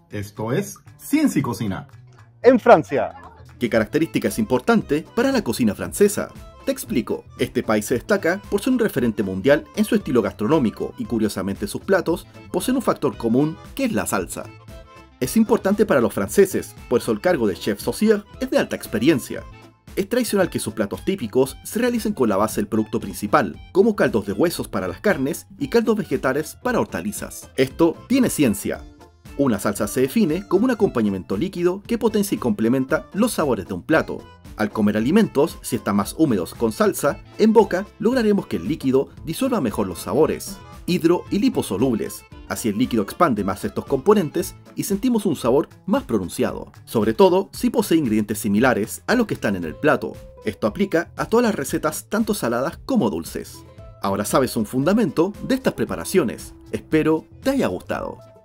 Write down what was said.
Esto es Ciencia y Cocina. En Francia. ¿Qué característica es importante para la cocina francesa? Te explico. Este país se destaca por ser un referente mundial en su estilo gastronómico y curiosamente sus platos poseen un factor común que es la salsa. Es importante para los franceses, por eso el cargo de chef saucier es de alta experiencia. Es tradicional que sus platos típicos se realicen con la base del producto principal, como caldos de huesos para las carnes y caldos vegetales para hortalizas. Esto tiene ciencia. Una salsa se define como un acompañamiento líquido que potencia y complementa los sabores de un plato. Al comer alimentos, si están más húmedos con salsa, en boca lograremos que el líquido disuelva mejor los sabores, hidro y liposolubles. Así el líquido expande más estos componentes y sentimos un sabor más pronunciado, sobre todo si posee ingredientes similares a los que están en el plato. Esto aplica a todas las recetas tanto saladas como dulces. Ahora sabes un fundamento de estas preparaciones. Espero te haya gustado.